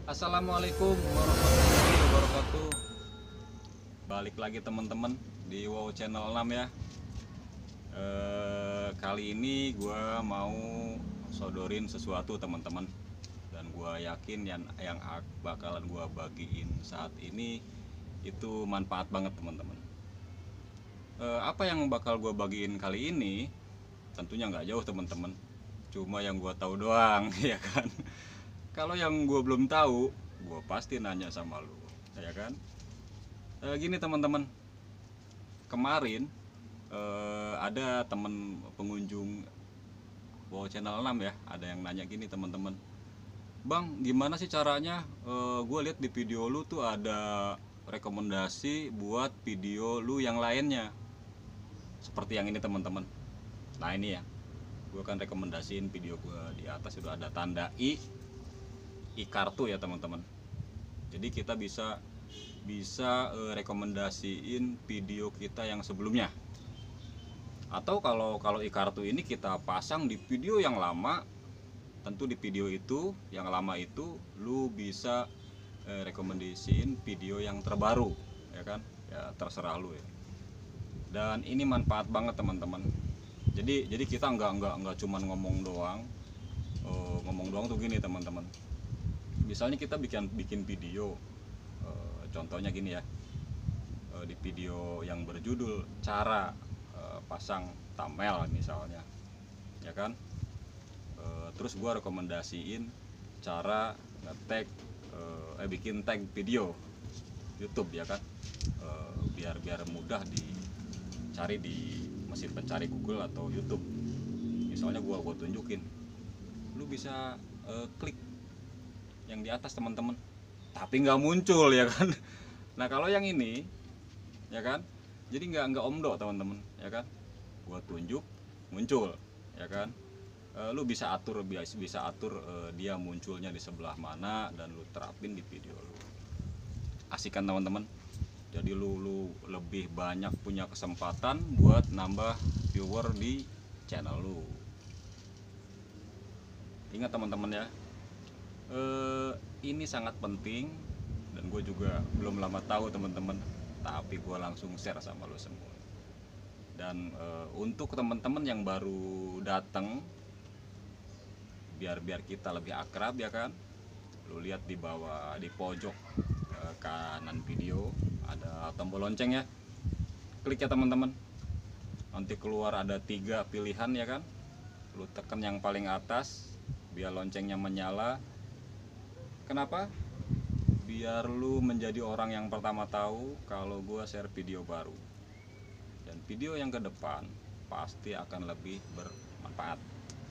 Assalamualaikum warahmatullahi wabarakatuh. Balik lagi teman-teman di Wow Channel 6 ya. Kali ini gue mau sodorin sesuatu teman-teman. Dan gue yakin yang bakalan gue bagiin saat ini itu manfaat banget teman-teman. Apa yang bakal gue bagiin kali ini tentunya nggak jauh teman-teman. Cuma yang gue tahu doang ya kan. Kalau yang gue belum tahu, gue pasti nanya sama lu, ya kan? Gini teman-teman, kemarin ada temen pengunjung Wow Channel 6 ya, ada yang nanya gini teman-teman, Bang, gimana sih caranya? Gue lihat di video lu tuh ada rekomendasi buat video lu yang lainnya, seperti yang ini teman-teman. Nah ini ya, gue akan rekomendasiin video gue di atas sudah ada tanda i kartu ya teman-teman. Jadi kita bisa rekomendasiin video kita yang sebelumnya. Atau kalau e-kartu ini kita pasang di video yang lama, tentu di video itu yang lama itu lu bisa rekomendasiin video yang terbaru, ya kan? Ya terserah lu ya. Dan ini manfaat banget teman-teman. Jadi kita nggak cuman ngomong doang. Ngomong doang tuh gini teman-teman. Misalnya kita bikin video, contohnya gini ya, di video yang berjudul cara pasang thumbnail misalnya, ya kan. Terus gua rekomendasiin cara nge-tag, bikin tag video YouTube ya kan, biar mudah dicari di mesin pencari Google atau YouTube. Misalnya gua tunjukin, lu bisa klik yang di atas teman-teman, tapi nggak muncul ya kan. Nah kalau yang ini ya kan, jadi nggak omdo teman-teman ya kan, gua tunjuk muncul ya kan. Lu bisa atur dia munculnya di sebelah mana dan lu terapin di video lu. Asik kan teman-teman, jadi lu lebih banyak punya kesempatan buat nambah viewer di channel lu. Ingat teman-teman ya, ini sangat penting dan gue juga belum lama tahu teman-teman, tapi gue langsung share sama lo semua. Dan untuk teman-teman yang baru datang, biar kita lebih akrab ya kan, lo lihat di bawah di pojok kanan video ada tombol lonceng ya, klik ya teman-teman. Nanti keluar ada 3 pilihan ya kan, lo tekan yang paling atas biar loncengnya menyala. Kenapa? Biar lu menjadi orang yang pertama tahu kalau gua share video baru. Dan video yang ke depan pasti akan lebih bermanfaat.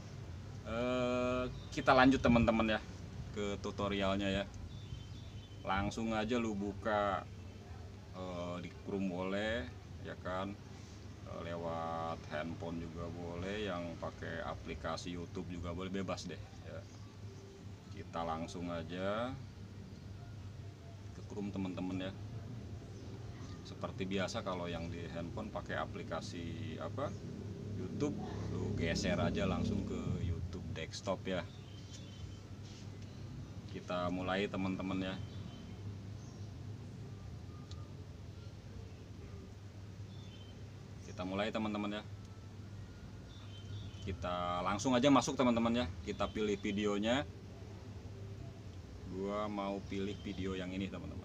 Kita lanjut teman-teman ya ke tutorialnya ya. Langsung aja lu buka di Chrome boleh ya kan. Lewat handphone juga boleh, yang pakai aplikasi YouTube juga boleh, bebas deh ya. Kita langsung aja ke Chrome teman-teman ya. Seperti biasa kalau yang di handphone pakai aplikasi apa YouTube, lu geser aja langsung ke YouTube desktop ya. Kita mulai teman-teman ya. Kita mulai teman-teman ya. Kita langsung aja masuk teman-teman ya. Kita pilih videonya. Gua mau pilih video yang ini teman-teman.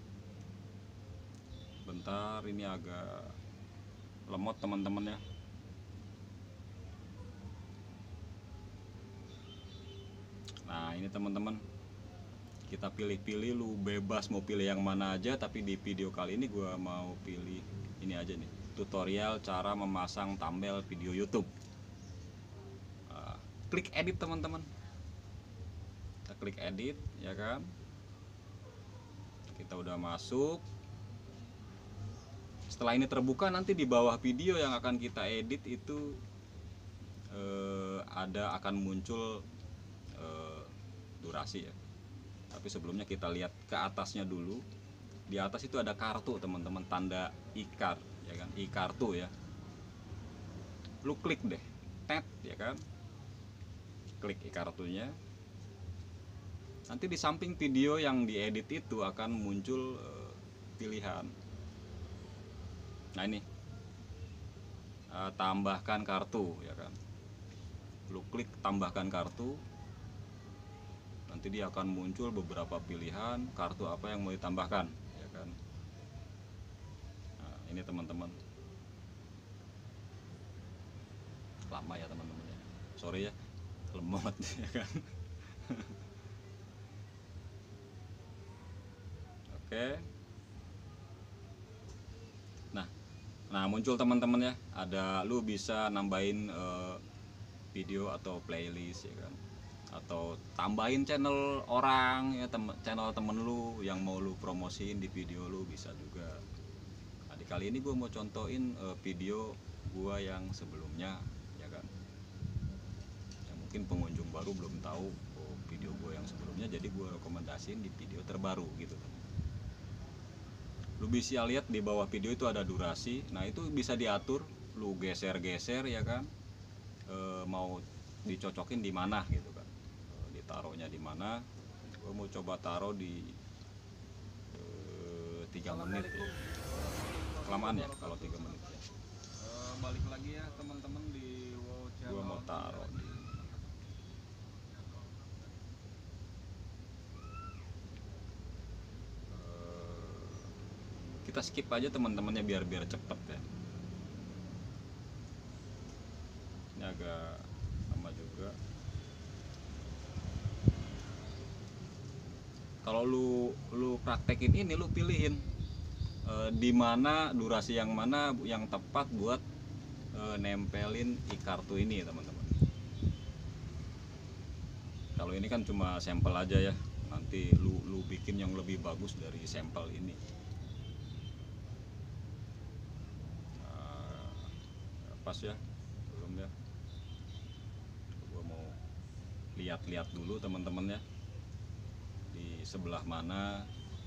Bentar, ini agak lemot teman-teman ya. Nah ini teman-teman, kita pilih-pilih, lu bebas mau pilih yang mana aja. Tapi di video kali ini gua mau pilih ini aja nih, tutorial cara memasang thumbnail video YouTube. Klik edit teman-teman. Kita klik edit ya kan. Kita udah masuk. Setelah ini terbuka, nanti di bawah video yang akan kita edit itu akan muncul durasi ya. Tapi sebelumnya kita lihat ke atasnya dulu. Di atas itu ada kartu teman-teman, tanda i-card ya kan, i-kartu ya. Lu klik deh, tet ya kan. Klik i-kartunya. Nanti di samping video yang diedit itu akan muncul pilihan. Nah ini tambahkan kartu ya kan. Lu klik tambahkan kartu, nanti dia akan muncul beberapa pilihan kartu apa yang mau ditambahkan ya kan. Nah, ini teman-teman, lama ya teman-teman ya, sorry ya lemot ya kan. Oke, nah muncul teman-teman ya, ada lu bisa nambahin video atau playlist ya kan, atau tambahin channel orang ya, channel temen lu yang mau lu promosiin di video lu bisa juga. Nah, di kali ini gue mau contohin video gue yang sebelumnya ya kan, ya, mungkin pengunjung baru belum tahu video gue yang sebelumnya, jadi gue rekomendasiin di video terbaru gitu. Lu bisa lihat di bawah video itu ada durasi, nah itu bisa diatur, lu geser-geser ya kan, mau dicocokin di mana gitu kan, ditaruhnya di mana. Gue mau coba taruh di 3 menit ya. Kelamaan ya kalau 3 menit ya. Balik lagi ya teman-teman di Wow Channel. Gue mau taruh di kita skip aja teman-temannya biar cepet ya. Ini agak lama juga. Kalau lu praktekin ini, lu pilihin di mana durasi yang mana yang tepat buat nempelin e-kartu ini teman-teman. Kalau ini kan cuma sampel aja ya, nanti lu bikin yang lebih bagus dari sampel ini. Pas ya, belum ya. Gua mau lihat-lihat dulu teman-teman ya, di sebelah mana.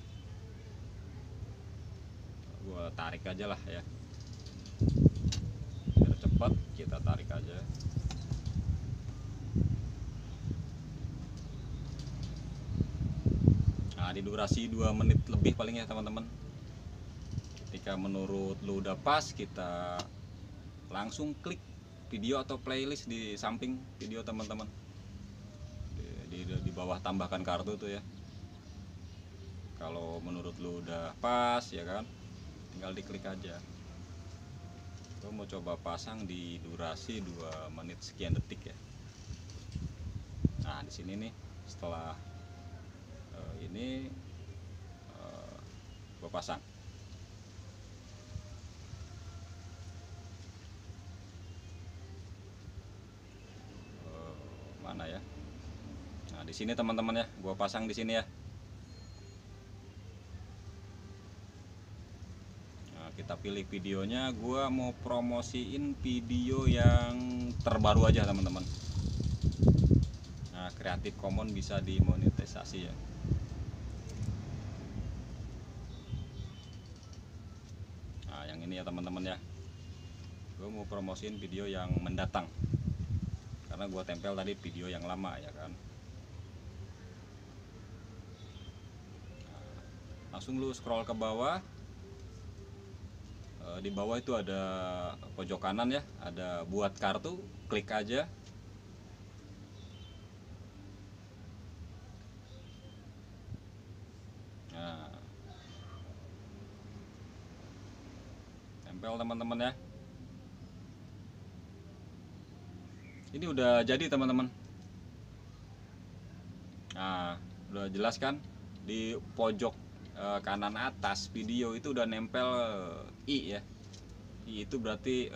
Gua tarik aja lah ya, biar cepat kita tarik aja. Nah di durasi 2 menit lebih paling ya teman-teman. Ketika menurut lu udah pas, kita langsung klik video atau playlist di samping video teman-teman, di bawah tambahkan kartu tuh ya. Kalau menurut lu udah pas ya kan, tinggal diklik aja. Gue mau coba pasang di durasi 2 menit sekian detik ya. Nah di sini nih, setelah ini gue pasang. Mana ya? Nah di sini teman-teman ya, gue pasang di sini ya. Nah, kita pilih videonya, gue mau promosiin video yang terbaru aja teman-teman. Nah Creative Commons bisa dimonetisasi ya. Nah yang ini ya teman-teman ya, gue mau promosiin video yang mendatang, karena gue tempel tadi video yang lama ya kan. Nah, langsung lu scroll ke bawah. Di bawah itu ada pojok kanan ya, ada buat kartu, klik aja. Nah, tempel teman-teman ya. Ini udah jadi teman-teman. Nah udah jelas kan, di pojok kanan atas video itu udah nempel i ya. I itu berarti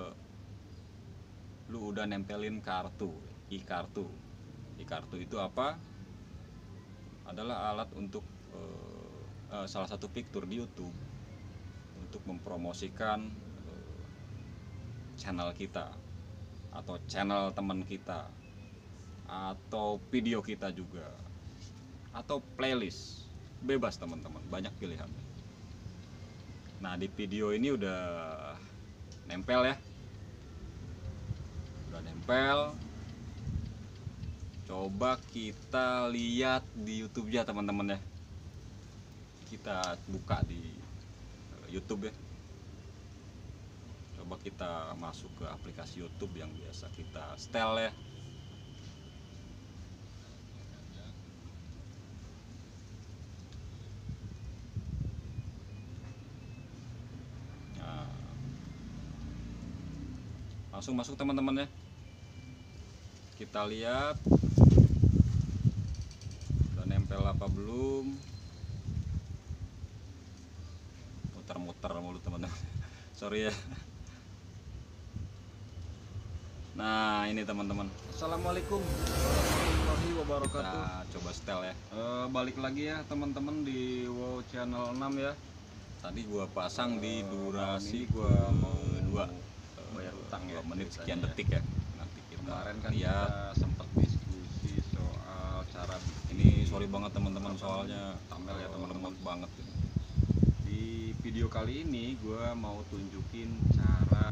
lu udah nempelin kartu, i-kartu. I-kartu itu apa? Adalah alat untuk salah satu fitur di YouTube untuk mempromosikan channel kita atau channel teman kita atau video kita juga, atau playlist. Bebas teman-teman, banyak pilihan. Nah di video ini udah nempel ya, udah nempel. Coba kita lihat di YouTube ya teman-teman ya. Kita buka di YouTube ya. Coba kita masuk ke aplikasi YouTube yang biasa kita setel ya. Nah, langsung masuk teman-teman ya. Kita lihat udah nempel apa belum. Muter-muter mulu teman-teman. Sorry ya. Nah ini teman-teman. Assalamualaikum warahmatullahi wabarakatuh. Nah, coba setel ya. Balik lagi ya teman-teman di Wow Channel 6 ya. Tadi gua pasang di durasi gua mau 2 bayar utang ya, 2 menit sekian ceritanya. detik ya. Nanti kita Kemarin kan lihat. kita sempat diskusi soal cara bikin. Ini sorry banget teman-teman soalnya thumbnail ya teman-teman. lemot banget. Di video kali ini gua mau tunjukin cara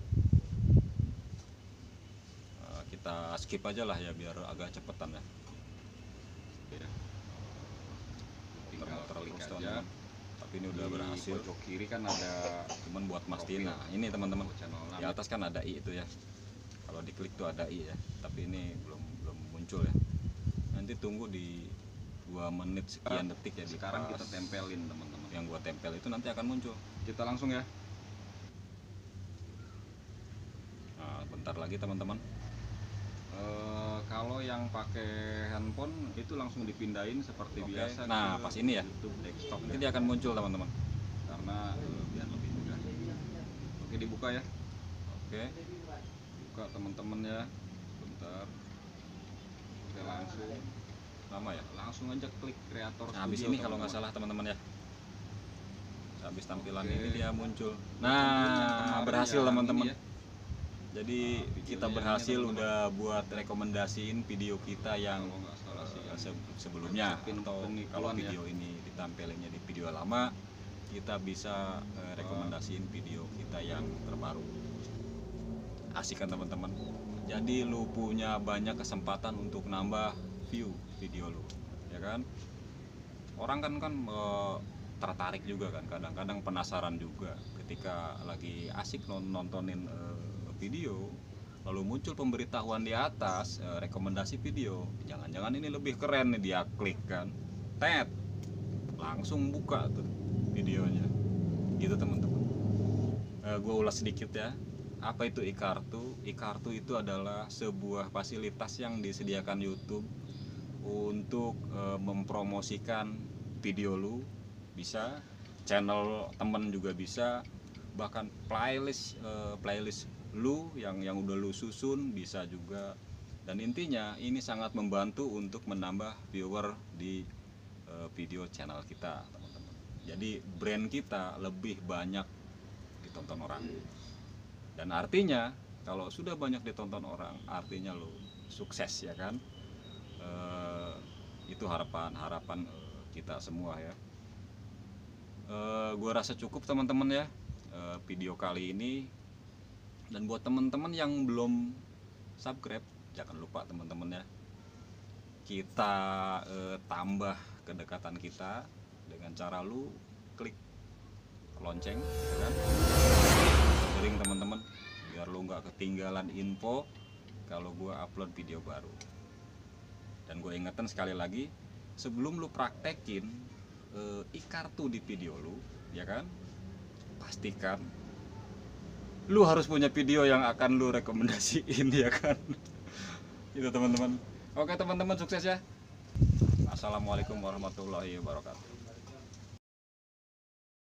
Kita skip aja lah ya biar agak cepetan ya. ya. Tinggal Muter-muter klik terus aja. teman-teman. Tapi ini udah Di berhasil. pojok kiri kan ada Cuman buat mastiin. profil Nah ini teman-teman. Wow Channel 6. Di atas kan ada i itu ya. Kalau diklik tuh ada i ya. Tapi ini belum muncul ya. Nanti tunggu di 2 menit sekian detik ya. Sekarang pas kita tempelin teman-teman. yang gua tempel itu nanti akan muncul. Kita langsung ya. Nah bentar lagi teman-teman. Kalau yang pakai handphone itu langsung dipindahin seperti Oke. biasa Nah, ke pas ini ya. YouTube desktop Nanti ya. dia akan muncul teman-teman. Karena biar lebih mudah. Oke, dibuka ya. Oke. Buka teman-teman ya. Bentar. Oke, Lama ya. langsung aja klik kreator Nah, habis studio, ini kalau nggak teman-teman. salah teman-teman ya. Habis tampilan Oke. ini dia muncul. Yang Nah, kemarin berhasil yang teman-teman. ini ya. Jadi Nah, kita videonya berhasil ini, teman-teman. udah buat rekomendasiin video kita yang Kalau nggak salah sih sebelumnya, Masukin atau penipuan kalau ya. video ini ditampilinnya di video lama, kita bisa rekomendasiin video kita yang terbaru. Asik kan teman-teman. Jadi lu punya banyak kesempatan untuk nambah view video lu, ya kan? Orang kan tertarik juga kan, kadang-kadang penasaran juga ketika lagi asik nontonin video, lalu muncul pemberitahuan di atas rekomendasi video, jangan-jangan ini lebih keren nih, dia klik kan, tet, langsung buka tuh videonya, gitu teman-teman. Gue ulas sedikit ya, apa itu e-kartu? E-kartu itu adalah sebuah fasilitas yang disediakan YouTube untuk mempromosikan video lu, bisa channel temen juga bisa, bahkan playlist lu yang udah lu susun bisa juga. Dan intinya ini sangat membantu untuk menambah viewer di video channel kita teman-teman. Jadi brand kita lebih banyak ditonton orang, dan artinya kalau sudah banyak ditonton orang artinya lu sukses, ya kan? Itu harapan kita semua ya. Gua rasa cukup teman-teman ya video kali ini. Dan buat teman-teman yang belum subscribe, jangan lupa teman-teman ya, kita tambah kedekatan kita dengan cara lu klik lonceng, ya kan? Sering teman-teman, biar lu nggak ketinggalan info kalau gua upload video baru. Dan gue ingetin sekali lagi, sebelum lu praktekin e-kartu di video lu, ya kan, pastikan lu harus punya video yang akan lu rekomendasiin, ya kan. Itu teman-teman. Oke teman-teman, sukses ya. Assalamualaikum warahmatullahi wabarakatuh.